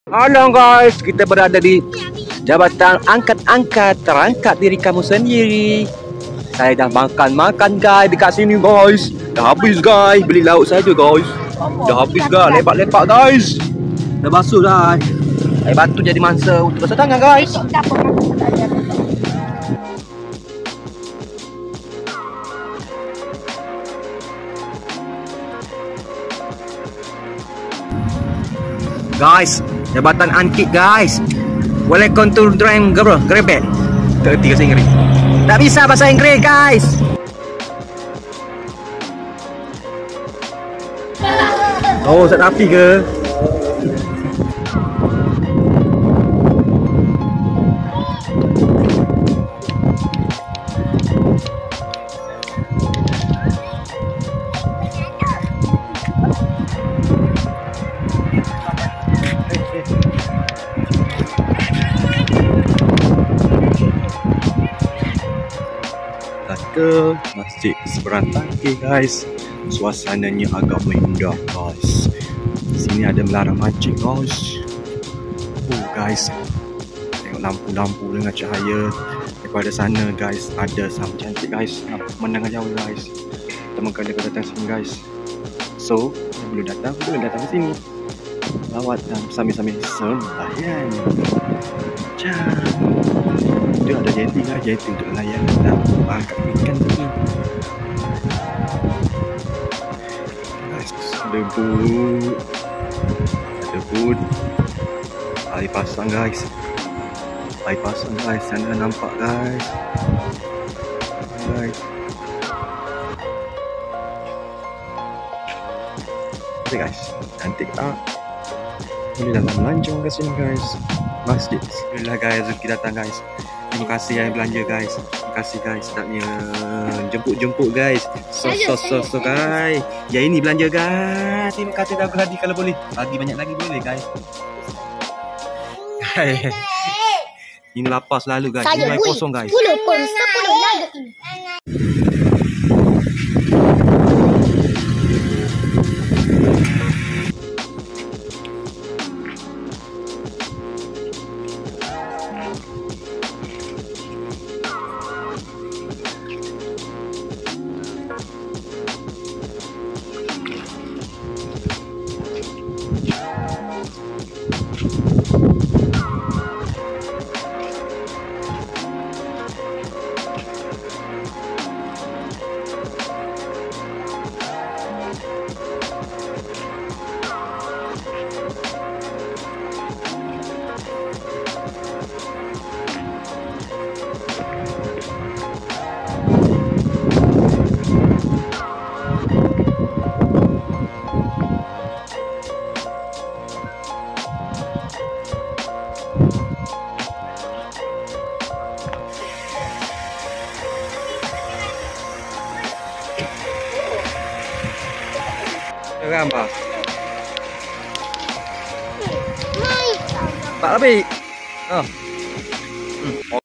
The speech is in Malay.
Halo guys, kita berada di jabatan angkat-angkat, terangkat diri kamu sendiri. Saya dah makan guys dekat sini guys. Dah habis guys, beli lauk saja guys. Dah habis guys, lepak-lepak guys. Dah basuh dah. Air batu jadi mangsa untuk basuh tangan guys. Guys, jabatan angkit guys. Welcome to Dream bro, Grebek. Tak kerti bahasa Inggeris. Tak bisa bahasa Inggeris guys. Oh, tak api ke? Ke Masjid Seberang Tangkih guys. Suasananya agak indah guys. Di sini ada melarang mancing guys. Oh guys, tengok lampu-lampu dengan cahaya. Daripada sana guys, ada sama cantik guys. Nampak pemandangan jauh guys. Pertama kali aku datang sini guys. So, yang belum datang ke sini. Lawat dan sambil-sambil sembahyang. Dia ada jeti guys, jeti untuk nelayan dan angkat ikan sini. Guys, ada boot, air pasang guys, sana nampak guys. Oke guys, cantik tak? Ini dalam melancong ke sini guys. Masjid. Alhamdulillah guys, rezeki datang guys. Terima kasih yang belanja guys. Terima kasih guys sedapnya jemput guys. So guys. Ya ini belanja guys. Terima kasih dah berhadi kalau boleh. Bagi banyak lagi boleh guys. Ini lapar selalu guys. Ini kosong guys. 10 nugget ini. Gambar. Tak lebih. Oh.